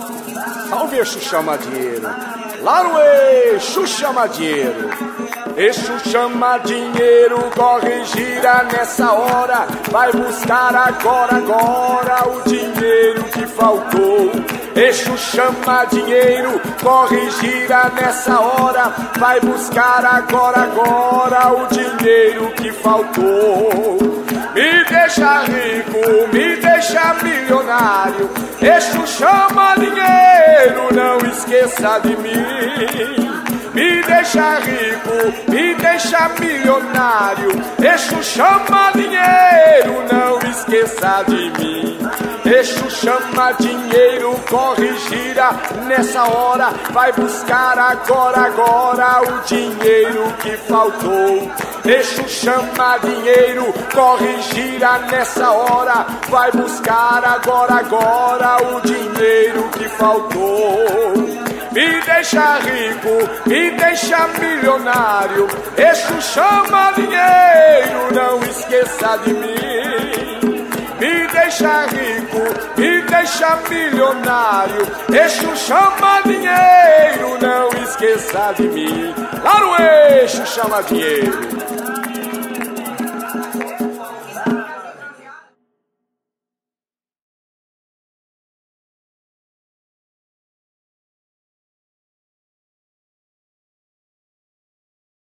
Salve Exu chama dinheiro. Lá no Exu chama dinheiro. Exu chama dinheiro, corre e gira nessa hora. Vai buscar agora o dinheiro que faltou. Exu chama dinheiro, corre e gira nessa hora. Vai buscar agora o dinheiro que faltou. Me deixa rico, me deixa milionário. Exu chama dinheiro, não esqueça de mim. Me deixa rico, me deixa milionário. Exu chama dinheiro, não esqueça de mim. Exu chama dinheiro, corre e gira nessa hora. Vai buscar agora o dinheiro que faltou. Exu chama dinheiro, corre e gira nessa hora. Vai buscar agora o dinheiro que faltou. Me deixa rico, me deixa milionário. Exu chama dinheiro, não esqueça de mim. Me deixa rico, me deixa milionário. Exu chama dinheiro, não esqueça de mim. Lá no Exu chama dinheiro.